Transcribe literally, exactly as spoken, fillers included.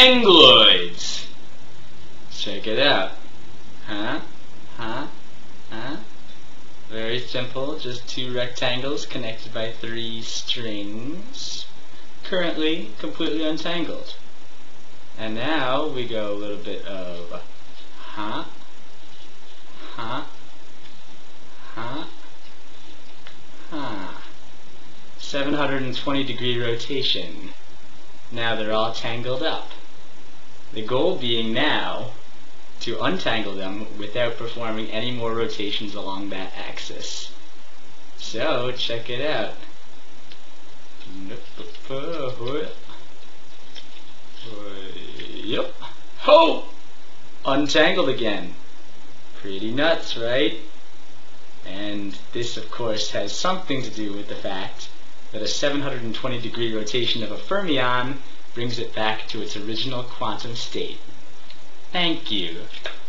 Tangloids. Check it out. Huh? Huh? Huh? Very simple, just two rectangles connected by three strings, currently completely untangled. And now we go a little bit of huh, huh, huh, huh. seven hundred twenty degree rotation. Now they're all tangled up. The goal being now to untangle them without performing any more rotations along that axis. So, check it out. Yep. Ho! Untangled again. Pretty nuts, right? And this, of course, has something to do with the fact that a seven hundred twenty degree rotation of a fermion brings it back to its original quantum state. Thank you.